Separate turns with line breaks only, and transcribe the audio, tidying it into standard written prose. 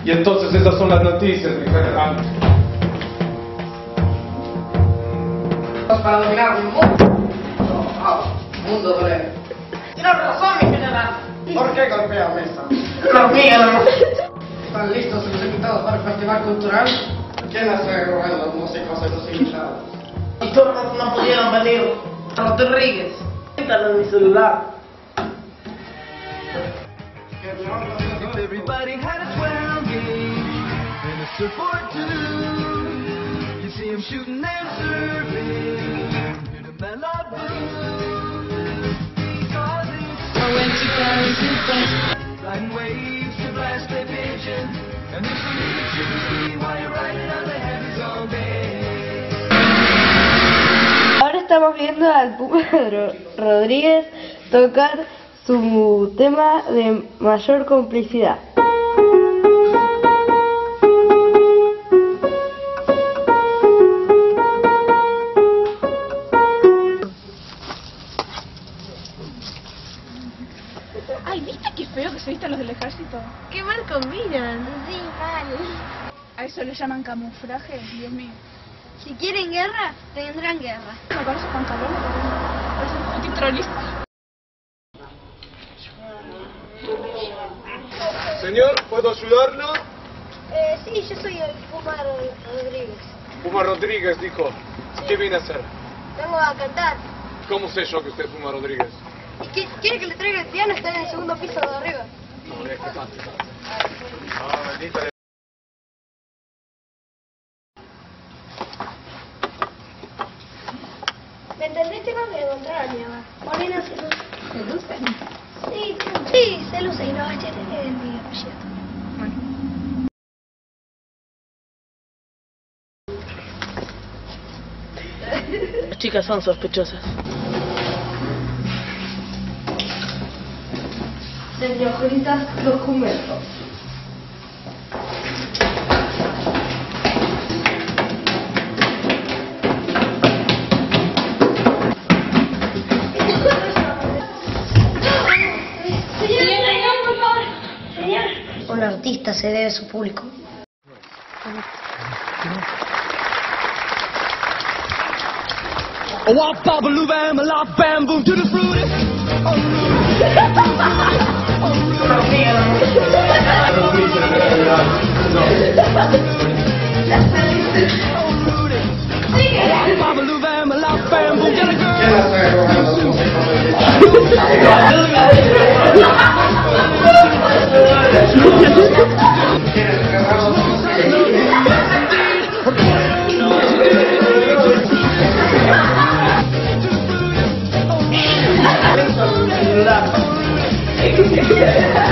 Y entonces esas son las noticias, mi general.
Para dominar un mundo. Mundo breve. Tienes razón, mi general. ¿Por qué golpea mesa? Los míos. ¿Están listos los invitados para el festival cultural? ¿Quién hace recoger los músicos de los invitados? Los turnos no pudieron venir. Rodríguez. Quítalo de mi celular.
Everybody had a 12 gauge and a surfboard too. You see 'em shooting and surfing in a Mallard blue. I went to Paris in France, riding waves to blast their pigeon, and this will lead you to see why you're riding on the heavens all day.
Ahora estamos viendo al Puma Rodríguez tocar su tema de mayor complicidad.
Ay, ¿viste qué feo que se visten los del ejército?
Qué mal combinan. Sí, mal.
A eso le llaman camuflaje, Dios mío.
Si quieren guerra, tendrán guerra.
Me parece pantalones, parece un antitrolista.
Señor, ¿puedo ayudarlo?
Sí, yo soy el Puma Rodríguez.
Puma Rodríguez dijo. ¿Qué viene a hacer?
Vengo a cantar.
¿Cómo sé yo que usted es Puma Rodríguez?
¿Y quiere que le traiga el piano? Está en el segundo piso de arriba.
No, es que pase. Ah, bendita.
¿Me entendés? Tengo que encontrar a mi mamá. Morena se luce. ¿Se luce? Sí, se luce y no Bachelet es mi apellido.
Las chicas son sospechosas.
Señoritas, documentos.
Un artista se debe a su público.
A wop bobble bam, a lop bam boom to the fruity. Bobble bam, a lop bam boom, get a girl.
¿Quién hace recoger los músicos de
Hey,